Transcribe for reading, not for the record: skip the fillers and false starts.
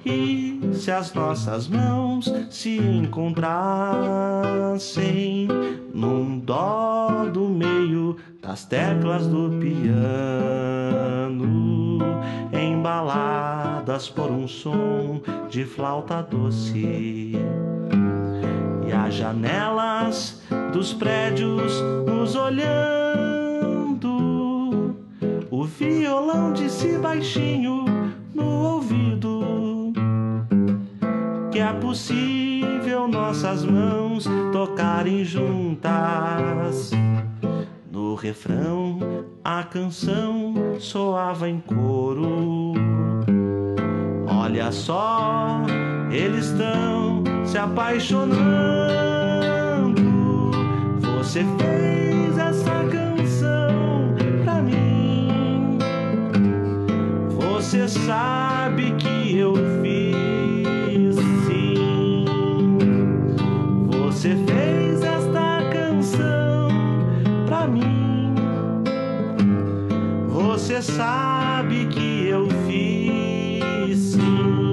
E se as nossas mãos se encontrassem num dó do meio das teclas do piano, embaladas por um som de flauta doce, e as janelas dos prédios nos olhando, o violão disse baixinho no ouvido que é possível nossas mãos tocarem juntas. No refrão a canção soava em coro. Olha só, eles estão se apaixonando. Você fez essa canção pra mim. Você sabe que eu fiz, sim. Você fez esta canção pra mim. Você sabe que eu fiz, sim.